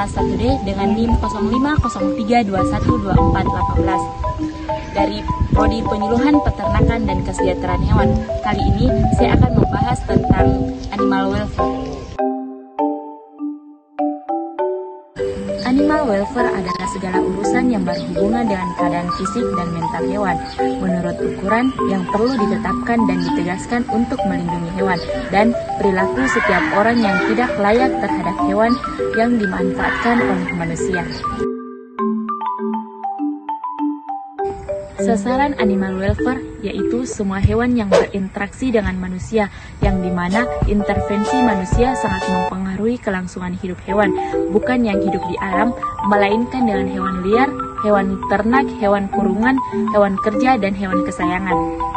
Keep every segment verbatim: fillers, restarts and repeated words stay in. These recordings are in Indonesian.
kelas satu D dengan NIM nol lima nol tiga dua satu dua empat satu delapan dari Prodi Penyuluhan Peternakan dan Kesejahteraan Hewan. Kali ini saya akan membahas tentang animal welfare. Animal welfare adalah segala urusan yang berhubungan dengan keadaan fisik dan mental hewan, menurut ukuran yang perlu ditetapkan dan ditegaskan untuk melindungi hewan, dan perilaku setiap orang yang tidak layak terhadap hewan yang dimanfaatkan oleh manusia. Sasaran animal welfare yaitu semua hewan yang berinteraksi dengan manusia, yang dimana intervensi manusia sangat mempengaruhi kelangsungan hidup hewan, bukan yang hidup di alam, melainkan dengan hewan liar, hewan ternak, hewan kurungan, hewan kerja, dan hewan kesayangan.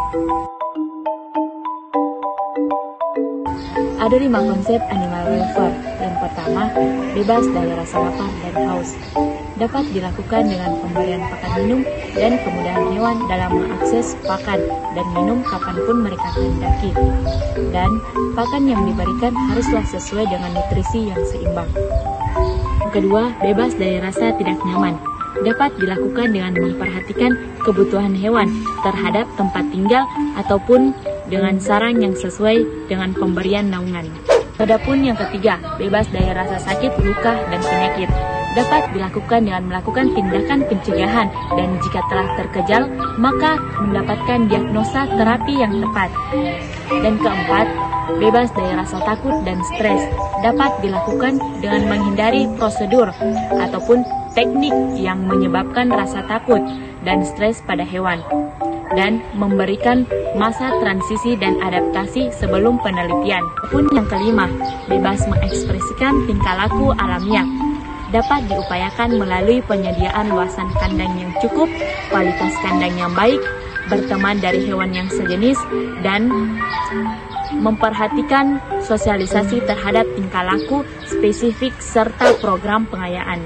Ada lima konsep animal welfare. Yang pertama, bebas dari rasa lapar dan haus. Dapat dilakukan dengan pemberian pakan minum dan kemudahan hewan dalam mengakses pakan dan minum kapanpun mereka kehendaki. Dan pakan yang diberikan haruslah sesuai dengan nutrisi yang seimbang. Yang kedua, bebas dari rasa tidak nyaman. Dapat dilakukan dengan memperhatikan kebutuhan hewan terhadap tempat tinggal ataupun dengan sarang yang sesuai dengan pemberian naungan. Adapun yang ketiga, bebas dari rasa sakit, luka, dan penyakit. Dapat dilakukan dengan melakukan tindakan pencegahan, dan jika telah terkejal, maka mendapatkan diagnosa terapi yang tepat. Dan keempat, bebas dari rasa takut dan stres. Dapat dilakukan dengan menghindari prosedur ataupun teknik yang menyebabkan rasa takut dan stres pada hewan, dan memberikan masa transisi dan adaptasi sebelum penelitian. Pun yang kelima, bebas mengekspresikan tingkah laku alamiah. Dapat diupayakan melalui penyediaan luasan kandang yang cukup, kualitas kandang yang baik, berteman dari hewan yang sejenis, dan memperhatikan sosialisasi terhadap tingkah laku spesifik serta program pengayaan.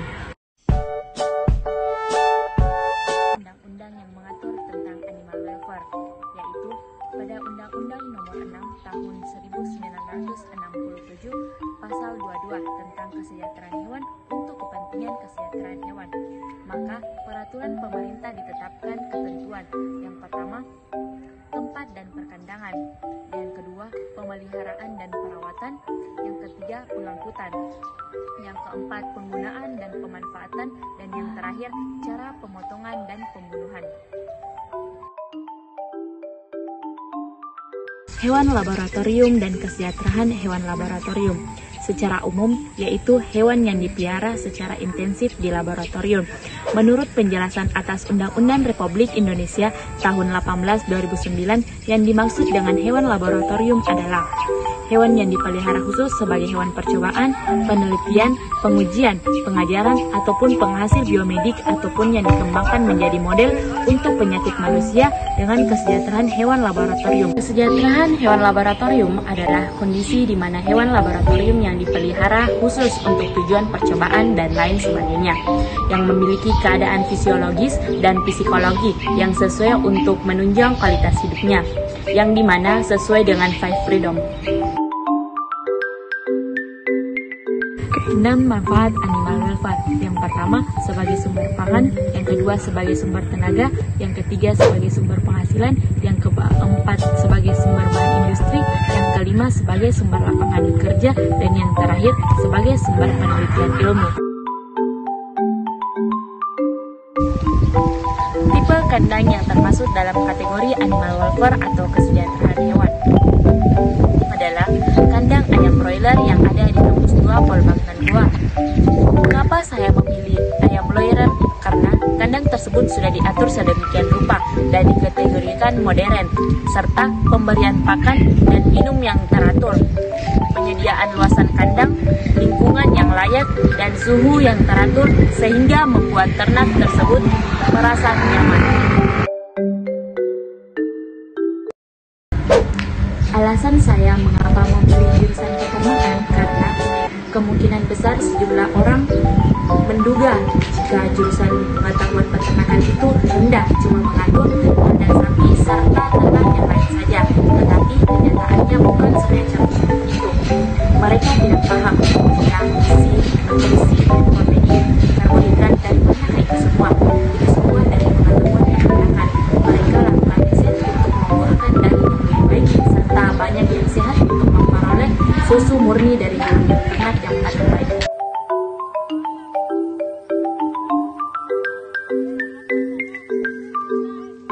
Undang-undang yang mengatur tentang animal welfare, yaitu pada Undang-Undang Nomor enam Tahun seribu sembilan ratus enam puluh tujuh Pasal dua puluh dua tentang kesejahteraan hewan untuk kepentingan kesejahteraan hewan. Maka peraturan pemerintah ditetapkan ketentuan. Yang pertama, tempat dan perkandangan. Yang kedua, pemeliharaan dan perawatan. Yang ketiga, pengangkutan. Yang keempat, penggunaan dan pemanfaatan. Dan yang terakhir, cara pemotongan dan pembunuhan. Hewan laboratorium dan kesejahteraan hewan laboratorium. Secara umum, yaitu hewan yang dipelihara secara intensif di laboratorium. Menurut penjelasan atas Undang-Undang Republik Indonesia tahun delapan belas dua ribu sembilan, yang dimaksud dengan hewan laboratorium adalah hewan yang dipelihara khusus sebagai hewan percobaan, penelitian, pengujian, pengajaran, ataupun penghasil biomedik, ataupun yang dikembangkan menjadi model untuk penyakit manusia dengan kesejahteraan hewan laboratorium. Kesejahteraan hewan laboratorium adalah kondisi di mana hewan laboratorium yang dipelihara khusus untuk tujuan percobaan dan lain sebagainya, yang memiliki keadaan fisiologis dan psikologi yang sesuai untuk menunjang kualitas hidupnya, yang dimana sesuai dengan five freedom. enam manfaat animal welfare. Yang pertama, sebagai sumber pangan. Yang kedua, sebagai sumber tenaga. Yang ketiga, sebagai sumber penghasilan. Yang keempat, sebagai sumber bahan industri. Yang kelima, sebagai sumber lapangan kerja. Dan yang terakhir, sebagai sumber penelitian ilmu. Tipe kandang yang termasuk dalam kategori animal welfare atau kesejahteraan hewan adalah kandang ayam broiler yang ada di kampus dua Polbangtan dua. Mengapa saya memilih ayam broiler? Karena kandang tersebut sudah diatur sedemikian rupa dan dikategorikan modern, serta pemberian pakan dan minum yang teratur, penyediaan luasan kandang, lingkungan yang layak, dan suhu yang teratur sehingga membuat ternak tersebut merasa nyaman. Alasan saya mengapa memilih jurusan peternakan karena kemungkinan besar sejumlah orang menduga jika jurusan pengetahuan peternakan itu rendah, cuma mengandung kandang sapi serta ternak yang lain saja. Tetapi kenyataannya bukan semacam itu. Mereka tidak paham jika